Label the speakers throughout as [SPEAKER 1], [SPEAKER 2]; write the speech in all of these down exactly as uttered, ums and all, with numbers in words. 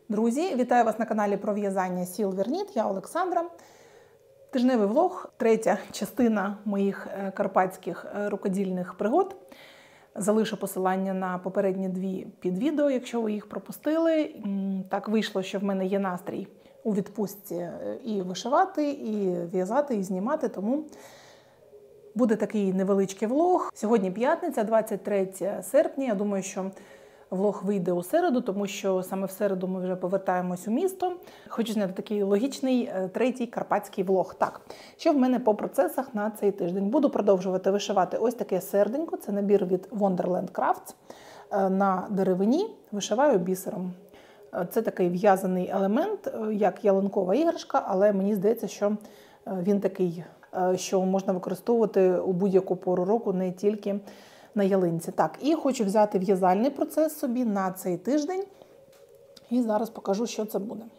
[SPEAKER 1] Друзі, вітаю вас на каналі про в'язання Silver Knit. Я Олександра. Тижневий влог, третя частина моїх карпатських рукодільних пригод. Залишу посилання на попередні дві під відео, якщо ви їх пропустили. Так вийшло, що в мене є настрій у відпустці і вишивати, і в'язати, і знімати, тому буде такий невеличкий влог. Сьогодні п'ятниця, двадцять третє серпня. Я думаю, що влог вийде у середу, тому що саме в середу ми вже повертаємось у місто. Хочу зняти такий логічний третій карпатський влог. Так, що в мене по процесах на цей тиждень? Буду продовжувати вишивати ось таке серденько. Це набір від Wonderland Crafts. На деревині вишиваю бісером. Це такий в'язаний елемент, як ялинкова іграшка, але мені здається, що він такий, що можна використовувати у будь-яку пору року, не тільки на ялинці. Так, і хочу взяти в'язальний процес собі на цей тиждень. І зараз покажу, що це буде.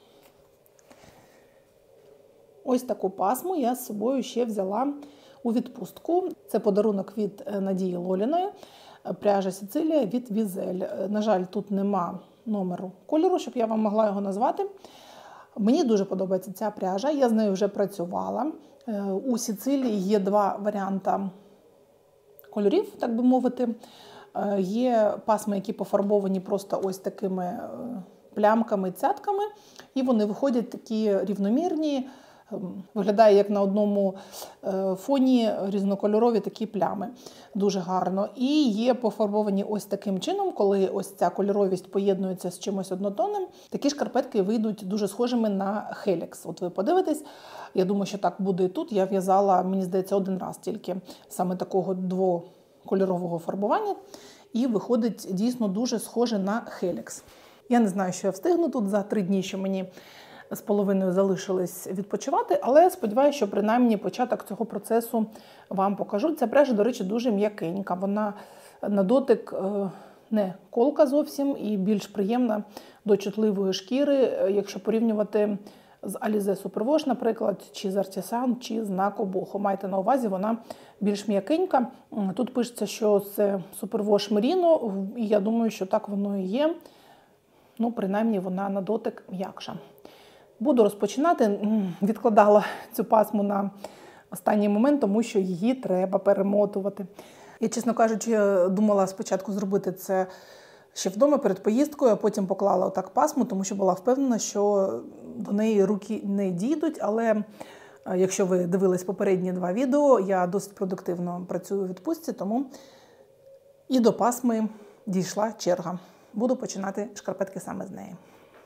[SPEAKER 1] Ось таку пасму я з собою ще взяла у відпустку. Це подарунок від Надії Лоліної, пряжа Сицилія від Візель. На жаль, тут нема номеру кольору, щоб я вам могла його назвати. Мені дуже подобається ця пряжа, я з нею вже працювала. У Сицилії є два варіанти кольорів, так би мовити. Є пасми, які пофарбовані просто ось такими плямками, цятками, і вони виходять такі рівномірні, виглядає як на одному фоні різнокольорові такі плями. Дуже гарно. І є пофарбовані ось таким чином, коли ось ця кольоровість поєднується з чимось однотонним. Такі шкарпетки вийдуть дуже схожими на Helix. От ви подивитесь, я думаю, що так буде і тут. Я в'язала, мені здається, один раз тільки саме такого двокольорового фарбування. І виходить дійсно дуже схоже на Helix. Я не знаю, що я встигну тут за три дні, що мені з половиною залишилось відпочивати, але сподіваюся, що принаймні початок цього процесу вам покажу. Ця пряжа, до речі, дуже м'якенька. Вона на дотик не колка зовсім і більш приємна до чутливої шкіри, якщо порівнювати з Alize Superwash, наприклад, чи з Artisan, чи з Nako Boho. Майте на увазі, вона більш м'якенька. Тут пишеться, що це Superwash Merino, і я думаю, що так воно і є. Ну, принаймні, вона на дотик м'якша. Буду розпочинати. Відкладала цю пасму на останній момент, тому що її треба перемотувати. Я, чесно кажучи, думала спочатку зробити це ще вдома перед поїздкою, а потім поклала отак пасму, тому що була впевнена, що до неї руки не дійдуть. Але якщо ви дивились попередні два відео, я досить продуктивно працюю у відпустці, тому і до пасми дійшла черга. Буду починати шкарпетки саме з неї.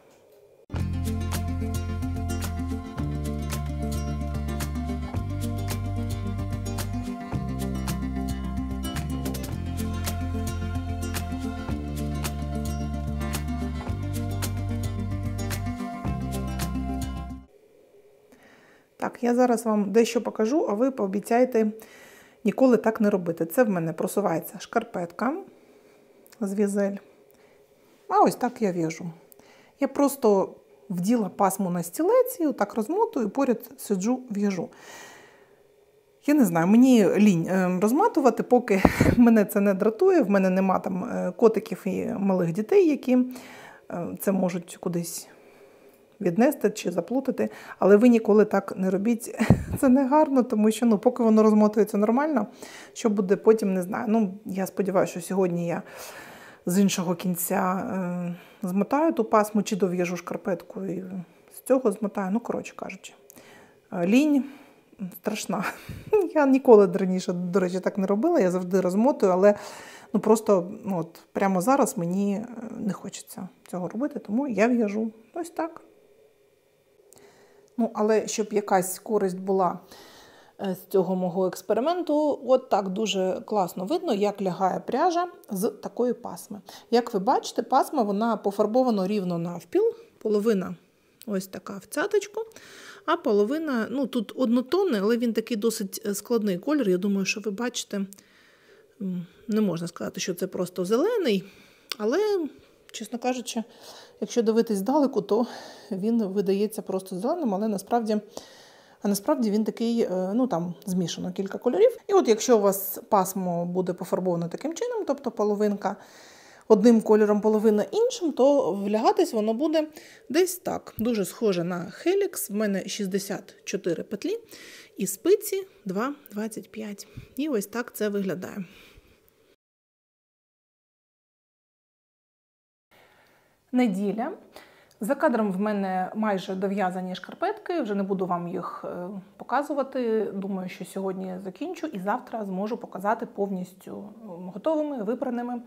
[SPEAKER 1] Так, я зараз вам дещо покажу, а ви пообіцяйте ніколи так не робити. Це в мене просувається шкарпетка з Візель. А ось так я в'яжу. Я просто вділа пасму на стілець і отак розмотую, поряд сиджу, в'яжу. Я не знаю, мені лінь розматувати, поки мене це не дратує. В мене нема там котиків і малих дітей, які це можуть кудись віднести чи заплутати. Але ви ніколи так не робіть. Це не гарно, тому що ну, поки воно розмотується нормально, що буде потім, не знаю. Ну, я сподіваюся, що сьогодні я з іншого кінця е, змотаю ту пасму, чи дов'яжу шкарпетку і з цього змотаю. Ну, коротше кажучи, лінь страшна. Я ніколи раніше, до речі, так не робила, я завжди розмотую, але ну, просто ну, от, прямо зараз мені не хочеться цього робити, тому я в'яжу ось так. Ну, але щоб якась користь була з цього мого експерименту, от так дуже класно видно, як лягає пряжа з такої пасми. Як ви бачите, пасма, вона пофарбована рівно навпіл, половина ось така в цяточку, а половина, ну тут однотонний, але він такий досить складний колір, я думаю, що ви бачите, не можна сказати, що це просто зелений, але, чесно кажучи, якщо дивитись здалеку, то він видається просто зеленим, але насправді А насправді він такий, ну там змішано кілька кольорів. І от якщо у вас пасмо буде пофарбовано таким чином, тобто половинка одним кольором, половина іншим, то влягатись воно буде десь так. Дуже схоже на Helix. В мене шістдесят чотири петлі і спиці два двадцять п'ять. І ось так це виглядає. Неділя. За кадром в мене майже дов'язані шкарпетки, вже не буду вам їх показувати. Думаю, що сьогодні закінчу і завтра зможу показати повністю готовими, випраними.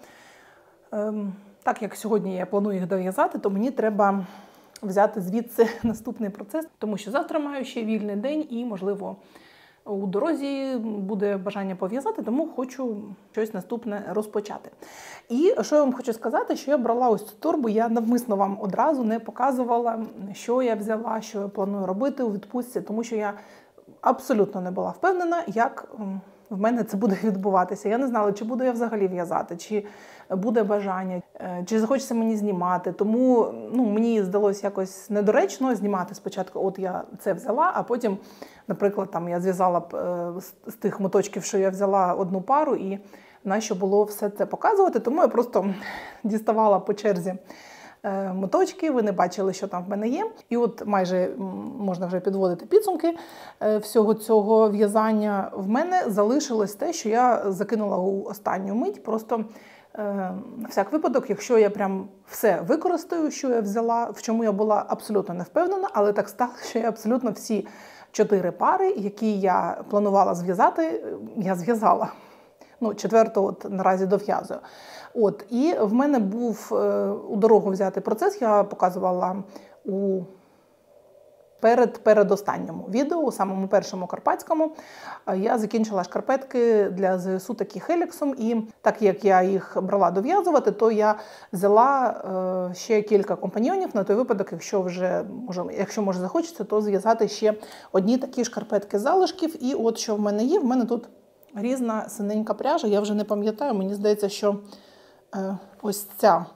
[SPEAKER 1] Так як сьогодні я планую їх дов'язати, то мені треба взяти звідси наступний процес, тому що завтра маю ще вільний день і, можливо, у дорозі буде бажання пов'язати, тому хочу щось наступне розпочати. І що я вам хочу сказати, що я брала ось цю торбу, я навмисно вам одразу не показувала, що я взяла, що я планую робити у відпустці, тому що я абсолютно не була впевнена, як в мене це буде відбуватися. Я не знала, чи буду я взагалі в'язати, чи буде бажання, чи захочеться мені знімати. Тому ну, мені здалося якось недоречно знімати спочатку, от я це взяла, а потім, наприклад, там я зв'язала б з тих моточків, що я взяла одну пару, і нащо було все це показувати. Тому я просто діставала по черзі моточки, ви не бачили, що там в мене є. І от майже можна вже підводити підсумки всього цього в'язання. В мене залишилось те, що я закинула у останню мить. Просто на всяк випадок, якщо я прям все використаю, що я взяла, в чому я була абсолютно не впевнена, але так сталося, що я абсолютно всі чотири пари, які я планувала зв'язати, я зв'язала. Ну, четверту от наразі дов'язую. От, і в мене був е, у дорогу взяти процес, я показувала у перед, передостанньому відео, у самому першому карпатському. Я закінчила шкарпетки для ЗСУ такі Хеліксом, і так як я їх брала дов'язувати, то я взяла е, ще кілька компаньйонів на той випадок, якщо вже, може, якщо може захочеться, то зв'язати ще одні такі шкарпетки залишків. І от що в мене є, в мене тут різна синенька пряжа, я вже не пам'ятаю, мені здається, що е, ось ця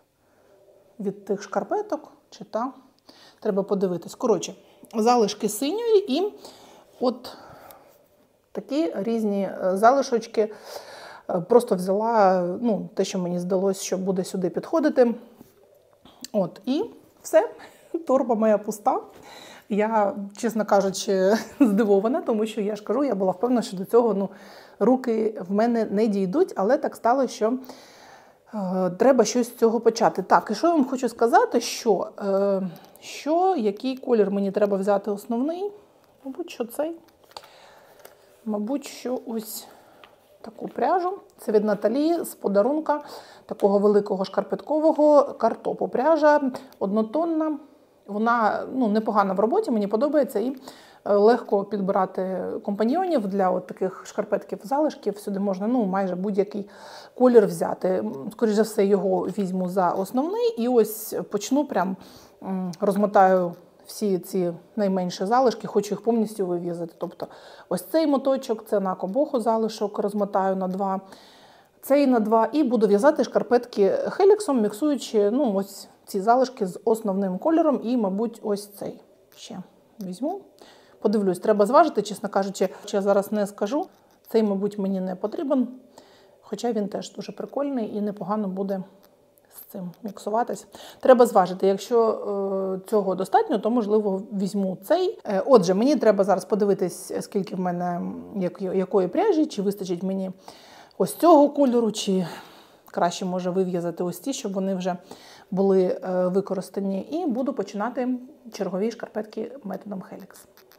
[SPEAKER 1] від тих шкарпеток, чи та, треба подивитись. Коротше, залишки синьої і от такі різні залишочки. Просто взяла, ну, те, що мені здалося, що буде сюди підходити. От, і все, торба моя пуста. Я, чесно кажучи, здивована, тому що, я ж кажу, я була впевнена, що до цього ну, руки в мене не дійдуть, але так стало, що е, треба щось з цього почати. Так, і що я вам хочу сказати, що, е, що який колір мені треба взяти основний? Мабуть, що цей. Мабуть, що ось таку пряжу. Це від Наталі з подарунка такого великого шкарпеткового картопу. Пряжа однотонна. Вона ну, непогана в роботі, мені подобається, і легко підбирати компаньйонів для от таких шкарпетків, залишків. Сюди можна ну, майже будь-який колір взяти. Скоріше за все, його візьму за основний і ось почну прям розмотаю всі ці найменші залишки, хочу їх повністю вив'язати. Тобто ось цей моточок, це на кобоху залишок, розмотаю на два, цей на два, і буду в'язати шкарпетки хеліксом, міксуючи ну, ось ці залишки з основним кольором і, мабуть, ось цей ще візьму. Подивлюсь, треба зважити, чесно кажучи, я зараз не скажу. Цей, мабуть, мені не потрібен, хоча він теж дуже прикольний і непогано буде з цим міксуватись. Треба зважити, якщо е, цього достатньо, то, можливо, візьму цей. Е, отже, мені треба зараз подивитись, скільки в мене як, якої пряжі, чи вистачить мені ось цього кольору, чи краще може вив'язати ось ті, щоб вони вже були е, використані. І буду починати чергові шкарпетки методом Helix.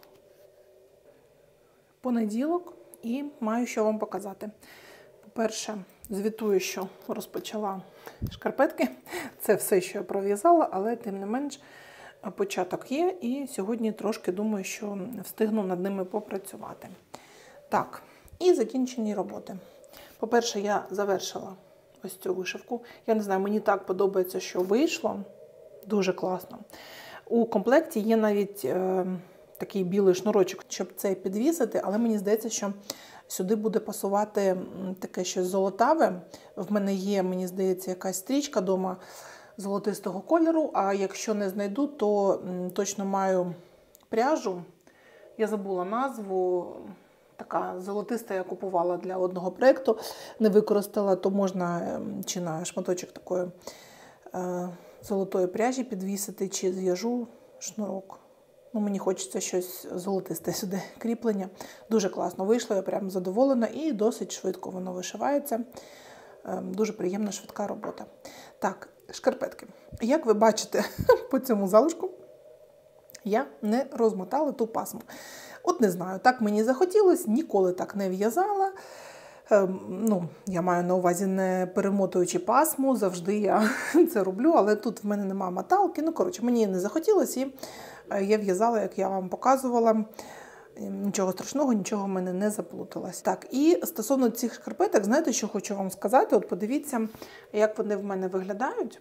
[SPEAKER 1] Понеділок і маю що вам показати. По-перше, звітую, що розпочала шкарпетки. Це все, що я пров'язала, але тим не менш початок є. І сьогодні трошки думаю, що встигну над ними попрацювати. Так, і закінчені роботи. По-перше, я завершила ось цю вишивку. Я не знаю, мені так подобається, що вийшло. Дуже класно. У комплекті є навіть е, такий білий шнурочок, щоб це підвісити, але мені здається, що сюди буде пасувати таке щось золотаве. В мене є, мені здається, якась стрічка вдома золотистого кольору, а якщо не знайду, то точно маю пряжу. Я забула назву. така золотиста, я купувала для одного проєкту, не використала, то можна чи на шматочок такої е, золотої пряжі підвісити, чи зв'яжу шнурок. Ну, мені хочеться щось золотисте сюди кріплення. Дуже класно вийшло, я прям задоволена і досить швидко воно вишивається. Е, дуже приємна, швидка робота. Так, шкарпетки. Як ви бачите по цьому залишку, я не розмотала ту пасму. От не знаю, так мені захотілося, ніколи так не в'язала. Е, ну, я маю на увазі не перемотуючи пасму, завжди я це роблю, але тут в мене немає моталки. Ну, коротше, мені не захотілося і я в'язала, як я вам показувала. Нічого страшного, нічого в мене не заплуталось. Так, і стосовно цих шкарпеток, знаєте, що хочу вам сказати? От подивіться, як вони в мене виглядають.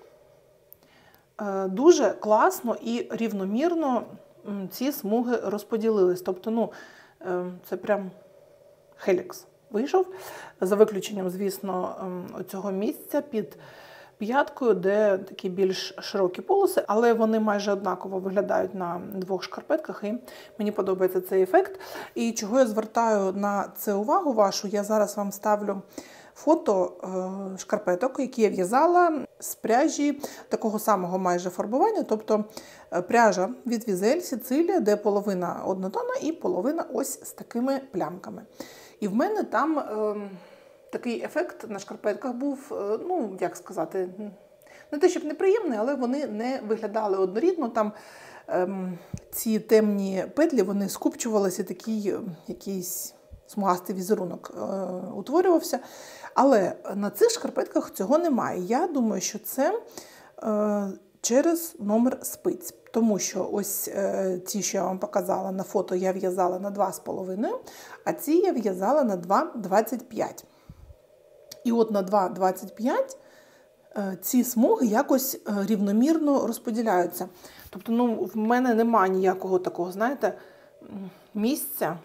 [SPEAKER 1] Е, дуже класно і рівномірно ці смуги розподілились. Тобто, ну, е, це прям хелікс вийшов. За виключенням, звісно, цього місця під п'яткою, де такі більш широкі полоси, але вони майже однаково виглядають на двох шкарпетках, і мені подобається цей ефект. І чого я звертаю на це увагу вашу, я зараз вам ставлю фото шкарпеток, які я в'язала з пряжі такого самого майже фарбування, тобто пряжа від Візель Сицилія, де половина однотонна і половина ось з такими плямками. І в мене там е, такий ефект на шкарпетках був, е, ну, як сказати, не те, щоб неприємний, але вони не виглядали однорідно. Там е, ці темні петлі, вони скупчувалися, такий е, якийсь смугастий візерунок е, утворювався. Але на цих шкарпетках цього немає. Я думаю, що це е, через номер спиць. Тому що ось е, ті, що я вам показала на фото, я в'язала на два з половиною, а ці я в'язала на два двадцять п'ять. І от на два двадцять п'ять е, ці смуги якось е, рівномірно розподіляються. Тобто, ну, в мене немає ніякого такого, знаєте, місця,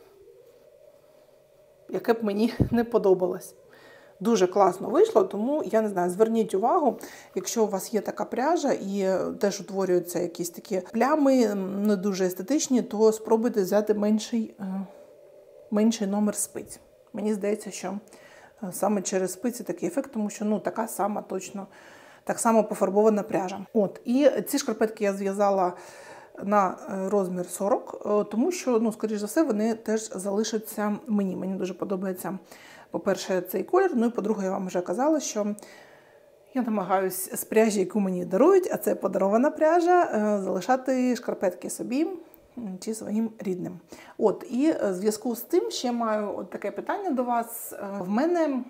[SPEAKER 1] яке б мені не подобалось. Дуже класно вийшло, тому, я не знаю, зверніть увагу, якщо у вас є така пряжа і теж утворюються якісь такі плями, не дуже естетичні, то спробуйте взяти менший, менший номер спиць. Мені здається, що саме через спиці такий ефект, тому що, ну, така сама точно, так само пофарбована пряжа. От, і ці шкарпетки я зв'язала на розмір сорок, тому що, ну, скоріш за все, вони теж залишаться мені. Мені дуже подобається, по-перше, цей колір, ну і по-друге, я вам вже казала, що я намагаюся з пряжі, яку мені дарують, а це подарована пряжа, залишати шкарпетки собі чи своїм рідним. От, і в зв'язку з тим ще маю от таке питання до вас. В мене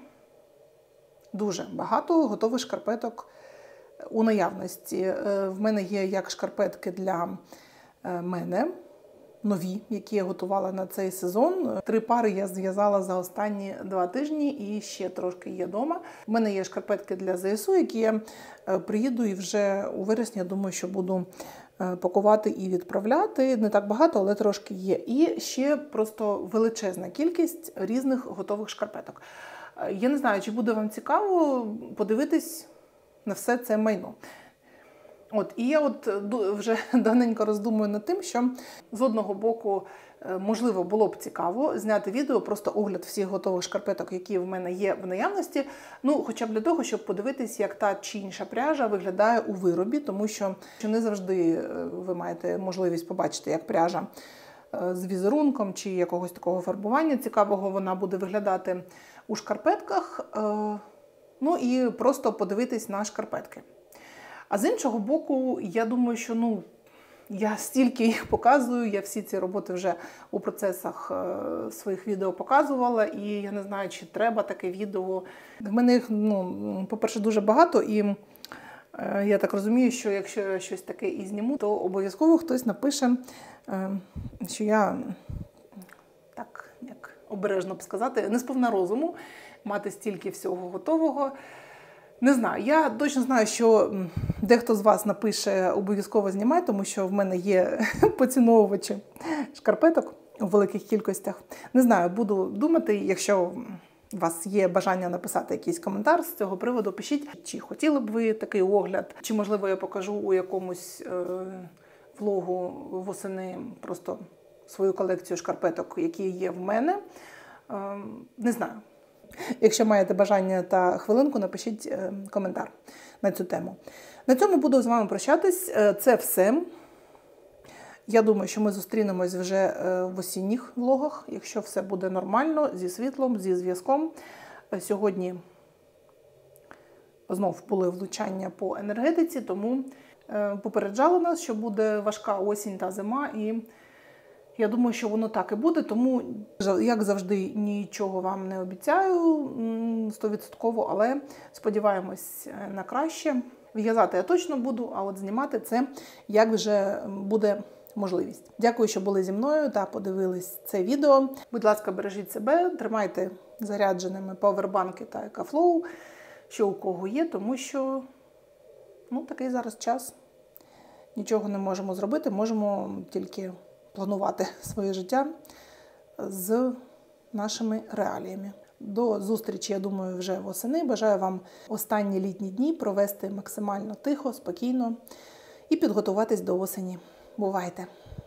[SPEAKER 1] дуже багато готових шкарпеток у наявності. В мене є як шкарпетки для мене, нові, які я готувала на цей сезон. Три пари я зв'язала за останні два тижні і ще трошки є вдома. У мене є шкарпетки для ЗСУ, які я приїду і вже у вересні, я думаю, що буду пакувати і відправляти. Не так багато, але трошки є. І ще просто величезна кількість різних готових шкарпеток. Я не знаю, чи буде вам цікаво подивитись на все це майно. От, і я от вже давненько роздумую над тим, що з одного боку, можливо, було б цікаво зняти відео, просто огляд всіх готових шкарпеток, які в мене є в наявності, ну, хоча б для того, щоб подивитись, як та чи інша пряжа виглядає у виробі, тому що не завжди ви маєте можливість побачити, як пряжа з візерунком чи якогось такого фарбування цікавого вона буде виглядати у шкарпетках, ну і просто подивитись на шкарпетки. А з іншого боку, я думаю, що, ну, я стільки їх показую, я всі ці роботи вже у процесах е, своїх відео показувала, і я не знаю, чи треба таке відео. В мене їх, ну, по-перше, дуже багато, і е, я так розумію, що якщо я щось таке і зніму, то обов'язково хтось напише, е, що я, так, як обережно б сказати, не сповна розуму мати стільки всього готового. Не знаю, я точно знаю, що дехто з вас напише обов'язково знімай, тому що в мене є поціновувачі шкарпеток у великих кількостях. Не знаю, буду думати, якщо у вас є бажання написати якийсь коментар з цього приводу, пишіть, чи хотіли б ви такий огляд, чи, можливо, я покажу у якомусь е, влогу восени просто свою колекцію шкарпеток, які є в мене. Не знаю. Якщо маєте бажання та хвилинку, напишіть коментар на цю тему. На цьому буду з вами прощатись. Це все. Я думаю, що ми зустрінемось вже в осінніх влогах, якщо все буде нормально, зі світлом, зі зв'язком. Сьогодні знов були влучання по енергетиці, тому попереджали нас, що буде важка осінь та зима, і я думаю, що воно так і буде, тому, як завжди, нічого вам не обіцяю сто відсотків, але сподіваємось на краще. В'язати я точно буду, а от знімати це як вже буде можливість. Дякую, що були зі мною та подивились це відео. Будь ласка, бережіть себе, тримайте зарядженими павербанки та екафлоу, що у кого є, тому що ну, такий зараз час. Нічого не можемо зробити, можемо тільки планувати своє життя з нашими реаліями. До зустрічі, я думаю, вже восени. Бажаю вам останні літні дні провести максимально тихо, спокійно і підготуватись до осені. Бувайте!